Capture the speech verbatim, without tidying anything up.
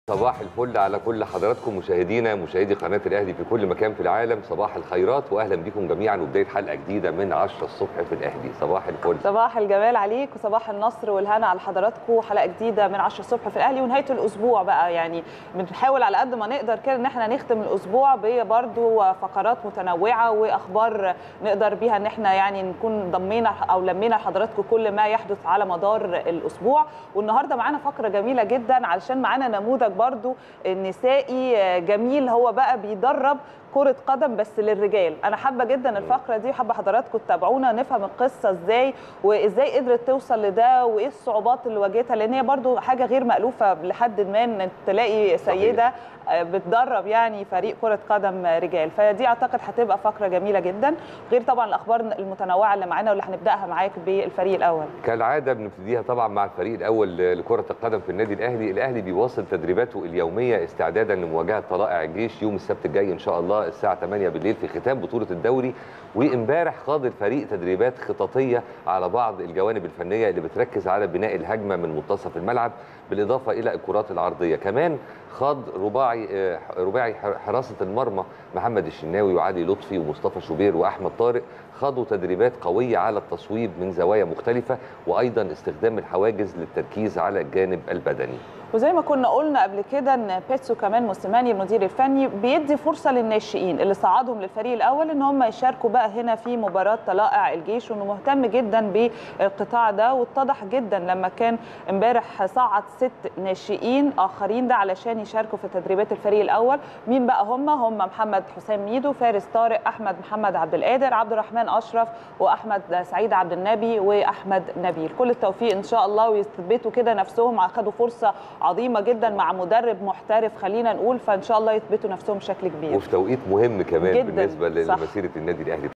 صباح الفل على كل حضراتكم مشاهدينا مشاهدي قناة الأهلي في كل مكان في العالم. صباح الخيرات وأهلا بكم جميعا وبداية حلقة جديدة من عشرة الصبح في الأهلي. صباح الفل، صباح الجمال عليك وصباح النصر والهنا على حضراتكم. حلقة جديدة من عشرة الصبح في الأهلي ونهاية الأسبوع بقى، يعني بنحاول على قد ما نقدر كده إن احنا نختم الأسبوع ببرضه فقرات متنوعة وأخبار نقدر بيها إن احنا يعني نكون ضمينا أو لمينا لحضراتكم كل ما يحدث على مدار الأسبوع. والنهارده معانا فقرة جميلة جدا علشان معانا نموذج برضه نسائي جميل، هو بقى بيدرب كرة قدم بس للرجال. انا حابه جدا الفقره دي وحابه حضراتكم تتابعونا نفهم القصه ازاي وازاي قدرت توصل لده وايه الصعوبات اللي واجهتها، لان هي برضو حاجه غير مألوفه لحد ما ان تلاقي سيده بتدرب يعني فريق كرة قدم رجال. فدي اعتقد هتبقى فقره جميله جدا، غير طبعا الاخبار المتنوعه اللي معانا واللي هنبداها معاك بالفريق الاول. كالعاده بنبتديها طبعا مع الفريق الاول لكرة القدم في النادي الاهلي. الاهلي بيواصل تدريباته اليوميه استعدادا لمواجهه طلائع الجيش يوم السبت الجاي ان شاء الله الساعه ثمانية بالليل في ختام بطولة الدوري. وامبارح خاض الفريق تدريبات خططية على بعض الجوانب الفنية اللي بتركز على بناء الهجمة من منتصف الملعب بالإضافة إلى الكرات العرضية. كمان خاض رباعي رباعي حراسة المرمى محمد الشناوي وعلي لطفي ومصطفى شوبير وأحمد طارق خاضوا تدريبات قوية على التصويب من زوايا مختلفة وأيضا استخدام الحواجز للتركيز على الجانب البدني. وزي ما كنا قلنا قبل كده ان بيتسو كمان موسيماني المدير الفني بيدي فرصه للناشئين اللي صعدهم للفريق الاول ان هم يشاركوا بقى هنا في مباراه طلائع الجيش، وانه مهتم جدا بالقطاع ده. واتضح جدا لما كان امبارح صعد ست ناشئين اخرين ده علشان يشاركوا في تدريبات الفريق الاول. مين بقى هم؟ هم محمد حسام ميدو، فارس طارق، احمد محمد عبد القادر، عبد الرحمن اشرف، واحمد سعيد عبد النبي واحمد نبيل. كل التوفيق ان شاء الله ويثبتوا كده نفسهم، اخذوا فرصه عظيمه جدا مع مدرب محترف خلينا نقول، فان شاء الله يثبتوا نفسهم بشكل كبير وفي توقيت مهم كمان جداً. بالنسبه لمسيره النادي الاهلي.